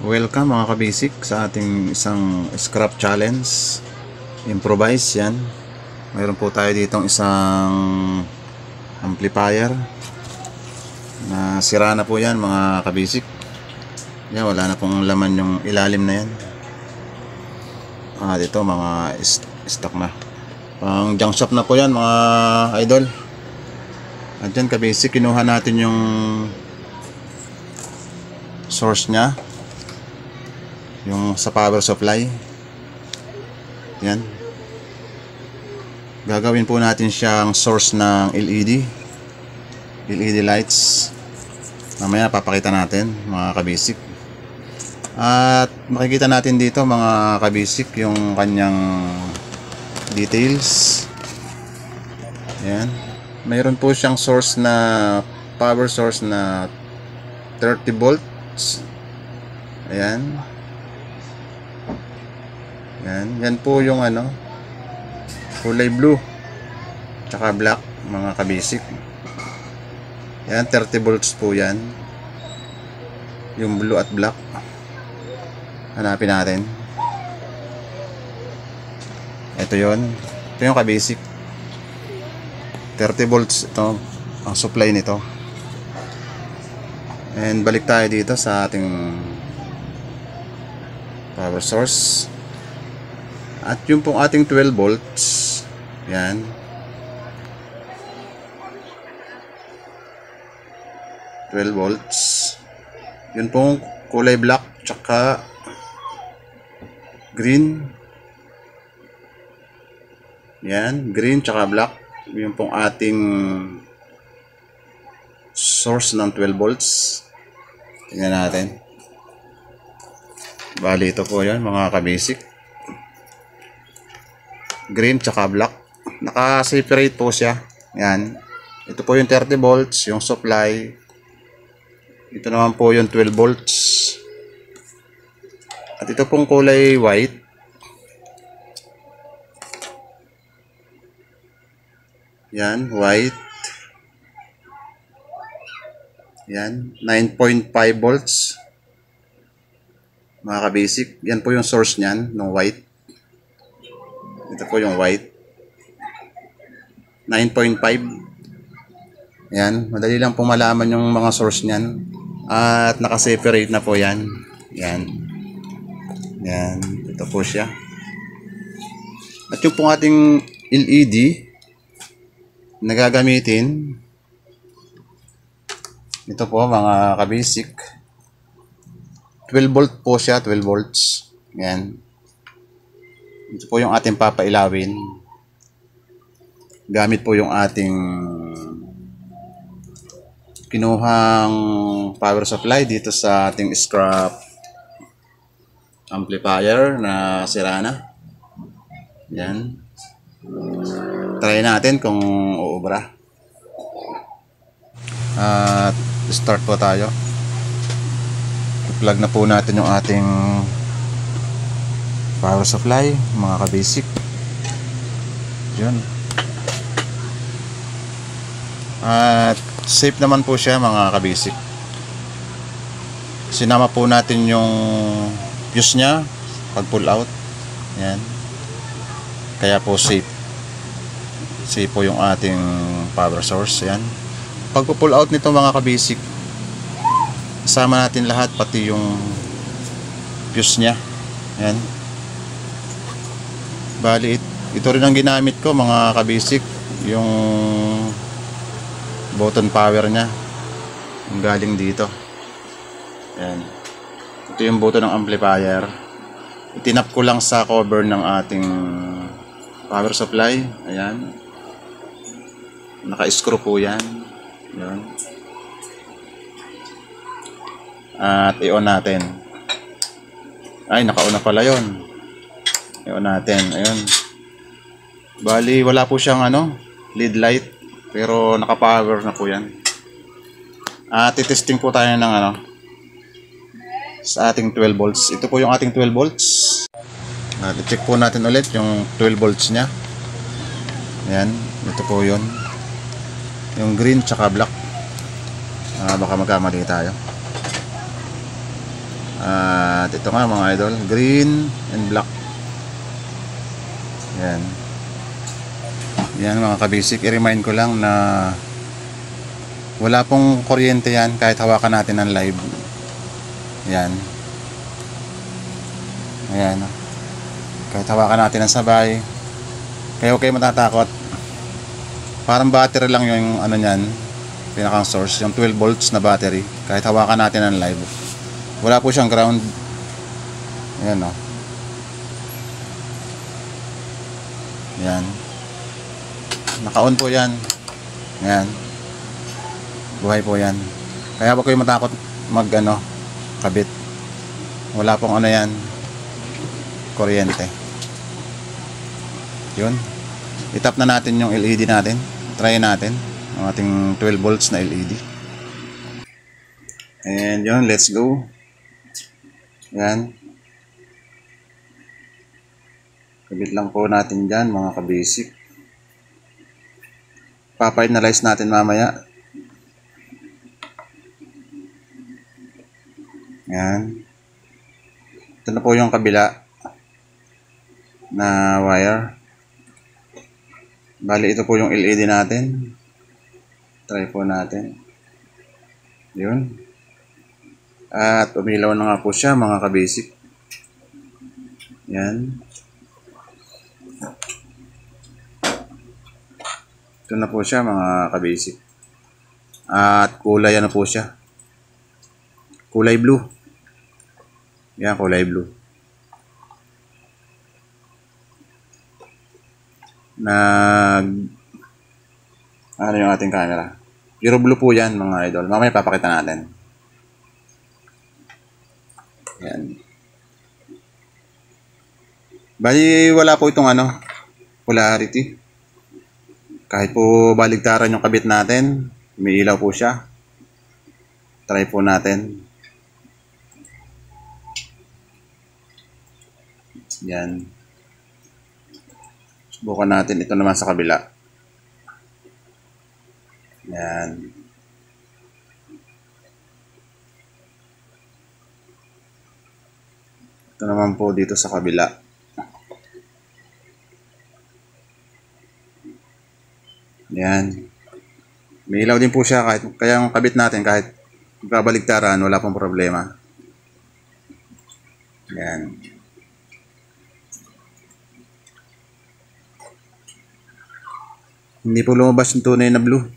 Welcome mga kabasic sa ating isang scrap challenge. Improvise yan. Mayroon po tayo ditong isang amplifier na sira na po yan mga kabasic. Yan, wala na pong laman yung ilalim na yan. Dito mga stock na. Pang junk shop na po yan mga idol. At yan kabasic, kinuha natin yung source nya, yung sa power supply. Yan, gagawin po natin siyang source ng LED lights. Mamaya papakita natin mga kabasic. At makikita natin dito mga kabasic yung kanyang details. Yan, mayroon po siyang source na power source na 30 volts. Ayan. Yan po yung kulay blue tsaka black mga kabasic. Yan, 30 volts po yan, yung blue at black. Hanapin natin. Ito yung kabasic, 30 volts ito ang supply nito. And balik tayo dito sa ating power source. At yung pong ating 12 volts, yan, yun pong kulay black tsaka green. Yan, green tsaka black, yun pong ating source ng 12 volts. Tingnan natin. Bali ito po yan mga kabasic, green tsaka black, naka-separate po siya. Yan, ito po yung 30 volts yung supply, ito naman po yung 12 volts. At ito pong kulay white, yan, white, yan, 9.5 volts mga kabasic. Yan po yung source nyan ng white. Ito po yung white, 9.5. Yan, madali lang po malaman yung mga source nyan. At naka-separate na po yan. Yan, ito po siya. At yung pong ating LED na gagamitin, ito po mga kabasic, 12 volt po siya, 12 volts. Yan, ito po yung ating papailawin. Gamit po yung ating kinuhang power supply dito sa ating scrap amplifier na sira na. Yan, try natin kung uubra. At start po tayo. I-plug na po natin yung ating power supply mga kabasic. Yun. At safe naman po siya mga kabasic. Sinama po natin yung fuse nya pag pull out. Yan, kaya po safe po yung ating power source. Yan, pag pull out nito mga kabasic, kasama natin lahat, pati yung fuse nya. Yan, bali ito rin ang ginamit ko mga kabasic, yung button power nya, yung galing dito. Yan, ito yung button ng amplifier. Itinap ko lang sa cover ng ating power supply. Ayan, naka-screw po yan. Yan, at i-on natin. Ay, naka-on na pala yun. I-on natin. Ayun, bali wala po siyang lead light, pero naka-power na po yan. At i-testing po tayo ng sa ating 12 volts. Ito po yung ating 12 volts. At i-check po natin ulit yung 12 volts nya. Ayan, ito po yun, yung green tsaka black. Baka magkamali tayo. At ito nga mga idol, green and black. Yan. Yan mga kabisik, i-remind ko lang na wala pong kuryente yan kahit hawakan natin ng live. Yan. Ayan. Kahit hawakan natin ng sabay, kaya huwag kayo matatakot. Parang battery lang yung ano nyan, pinakang source, yung 12 volts na battery. Kahit hawakan natin ng live, wala po siyang ground. Ayan o. Ayan. Naka-on po yan. Ayan. Buhay po yan. Kaya huwag kayo matakot mag ano, kabit. Wala pong ano yan, kuryente. Yun. Itap na natin yung LED natin. Try natin ang ating 12 volts na LED. And yun, let's go. Yan. Kabit lang po natin dyan mga kabasic. Papa-analyze natin mamaya. Yan. Ito na po yung kabila na wire. Bali, ito po yung LED natin. Try po natin. Yun. At umilaw na nga po siya mga kabasic. Yan. Ito na po siya mga kabasic. At kulay ano po siya. Kulay blue. Yan, kulay blue. Ano yung ating camera? Pure blue po yan mga idol. Mamaya papakita natin. Yan. Bali wala po itong ano, polarity. Kahit po baligtaran yung kabit natin, may ilaw po siya. Try po natin. Yan. Subukan natin ito naman sa kabila. Yan. Ito naman po dito sa kabila. Yan. May ilaw din po siya kahit kaya ang kabit natin kahit babaligtaran wala pong problema. Yan. Hindi po lumabas yung tunay na blue.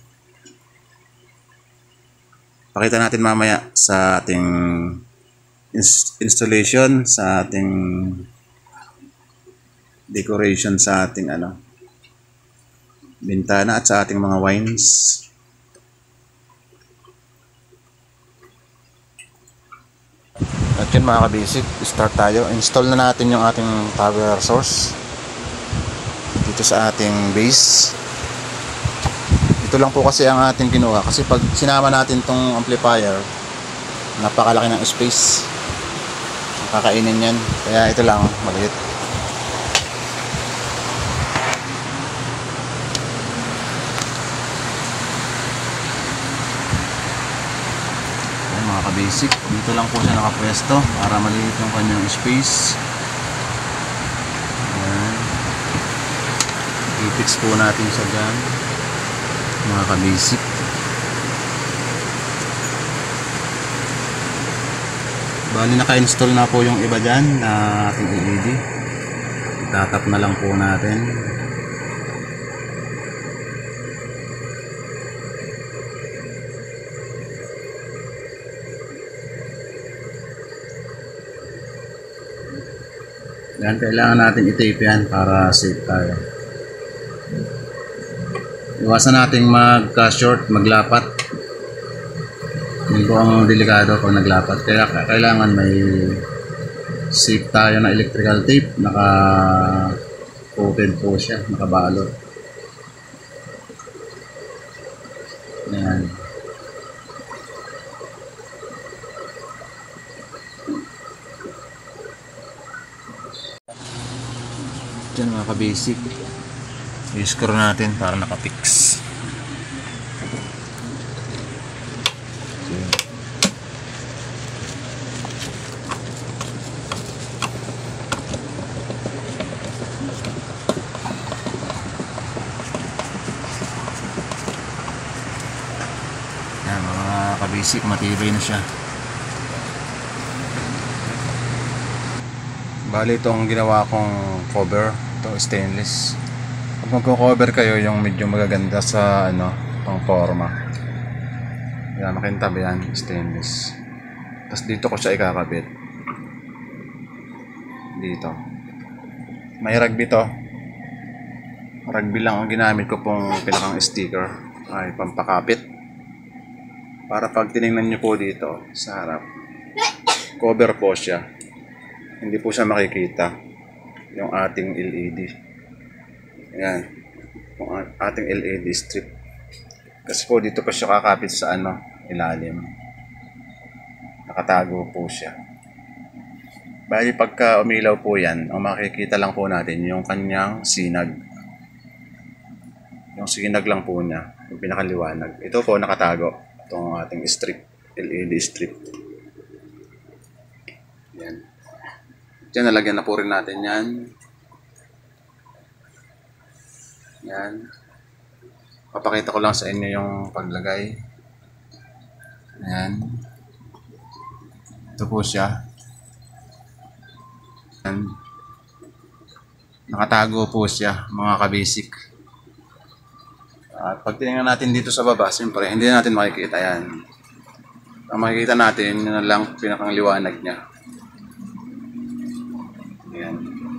Pakita natin mamaya sa ating installation, sa ating decoration, sa ating ano, bintana at sa ating mga wines. At yun mga kabasic, start tayo. Install na natin yung ating power source dito sa ating base. Ito lang po kasi ang ating kinuha kasi pag sinama natin tong amplifier, napakalaki ng space, kakainin yan, kaya ito lang maliit. Mga kabasic, dito lang po siya nakapwesto para maliit yung kanyang space. Ayan. I-fix po natin siya dyan mga kabasic. Bali naka-install na po yung iba dyan na ating LED. Itatap na lang po natin. Yan, kailangan natin i-tape yan para safe tayo. Iwasan nating magka-short, maglapat. Hindi po ang delikado pag naglapat. Kaya kailangan may safe tayo na electrical tape. Naka-coated po siya, nakabalot. Yan. Diyan mga ka-basic, i-screw natin para nakapix. kabisik, matibay na siya. Bali itong ginawa kong cover, ito stainless. Pag magko-cover kayo, yung medyo magaganda sa ano, pang forma. Yan, makintab yan, stainless. Tapos dito ko siya ikakabit. Dito. May rugby to. Rugby lang ang ginamit ko pong pinakang sticker. Ay, pampakapit. Para pag tinignan nyo po dito sa harap, cover po siya. Hindi po siya makikita yung ating LED. Ayan. Yung ating LED strip. Kasi po dito pa siya kakapit sa ano, ilalim. Nakatago po siya. Bali pagka umilaw po yan, ang makikita lang po natin yung kanyang sinag. Yung sinag lang po niya, yung pinakaliwanag. Ito po nakatago. Itong ating strip, LED strip. Yan. Diyan, nalagyan na po rin natin yan. Yan. Papakita ko lang sa inyo yung paglagay. Yan. Ito po siya. Yan. Nakatago po siya, mga kabisik. At pag tinignan natin dito sa baba, siyempre, hindi natin makikita yan. Ang makikita natin, yun lang pinakang liwanag niya. Yan.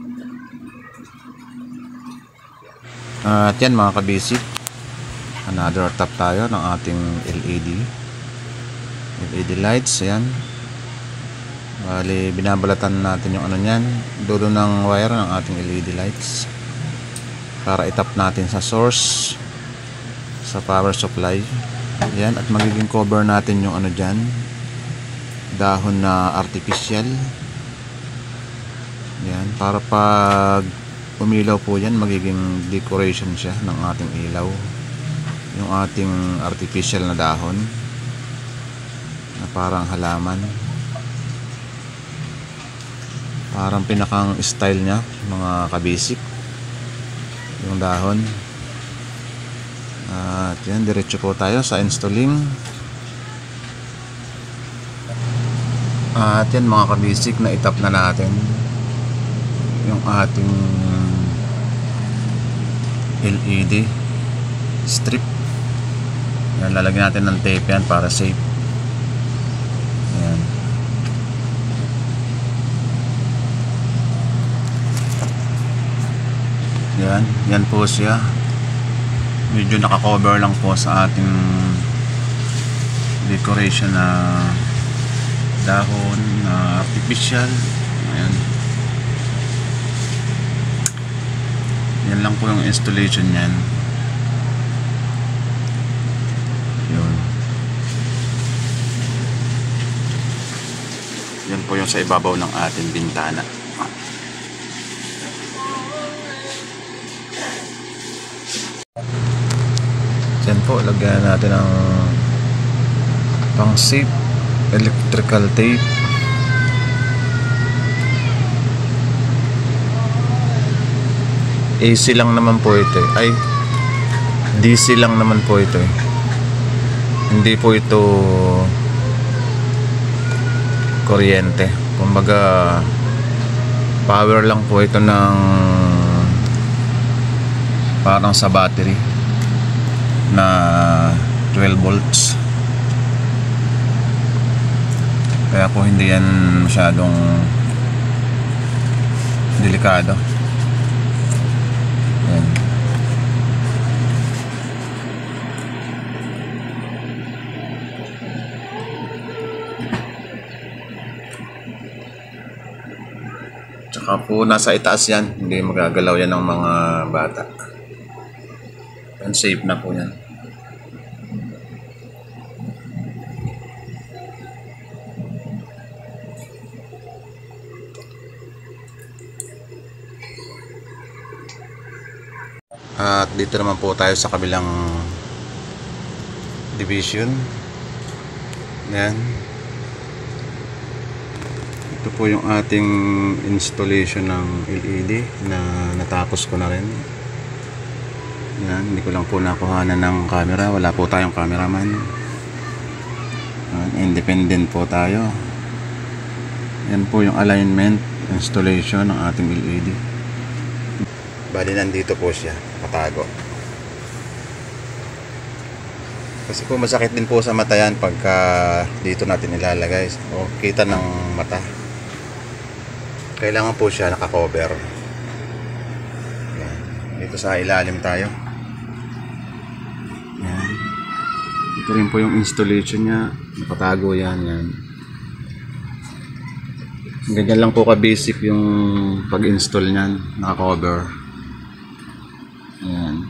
At yan mga kabisik, another tap tayo ng ating LED lights. Ayan, bali binabalatan natin yung ano nyan, dulo ng wire ng ating LED lights para itap natin sa source, sa power supply. Ayan, at magiging cover natin yung ano dyan, dahon na artificial. Yan, para pag umilaw po yan, magiging decoration siya ng ating ilaw. Yung ating artificial na dahon na parang halaman. Parang pinakang style niya, mga kabisik, yung dahon. At yan, diretso po tayo sa installing. At yan mga kabisik, na itap na natin yung ating LED strip. Yan, lalagyan natin ng tape yan para safe. Yan. Yan, yan po siya. Medyo nakakover lang po sa ating decoration na dahon na artificial. Ayan. Yan lang po yung installation niyan. Yun. Yan po yung sa ibabaw ng ating bintana. Yan po, lagyan natin ang pang safe electrical tape. AC lang naman po ito eh. Ay, DC lang naman po ito eh. Hindi po ito kuryente. Kumbaga power lang po ito ng parang sa battery na 12 volts. Kaya po hindi yan masyadong delikado. Yan. Tsaka po nasa itaas yan, hindi magagalaw yan ng mga bata. Yan, safe na po yan. At dito naman po tayo sa kabilang division. Yan. Ito po yung ating installation ng LED na natapos ko na rin. Yan, hindi ko lang po nakuhanan ng camera, wala po tayong cameraman. Independent po tayo. Yan po yung alignment installation ng ating LED. Bali nandito po siya, patago. Kasi po masakit din po sa mata yan pagka dito natin ilalagay o kita ng mata. Kailangan po siya naka-cover. Yan. Dito sa ilalim tayo. Yan. Ito rin po yung installation niya. Nakatago yan. Yan. Ganyan lang po ka-basic yung pag-install niyan. Naka-cover. Yan.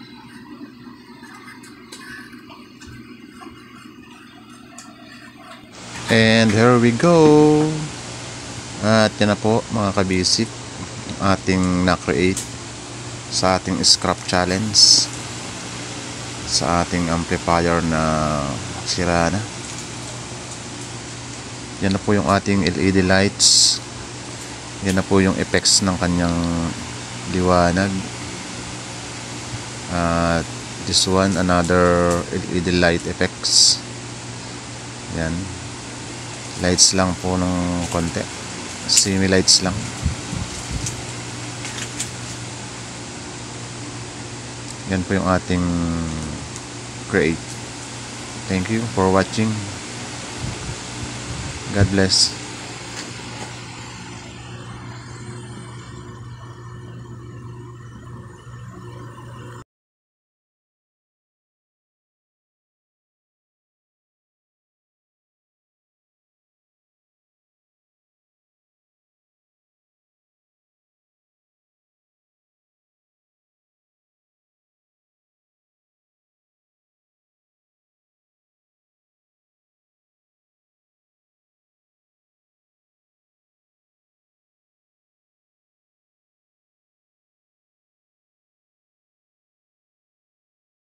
And here we go. At yan na po mga ka-basic ating na-create sa ating scrap challenge sa ating amplifier na sira na. Yan na po yung ating LED lights. Yan na po yung effects ng kanyang liwanag. At this one, another LED light effects. Yan. Lights lang po ng konti. Semi lights lang. Yan po yung ating create. Thank you for watching. God bless.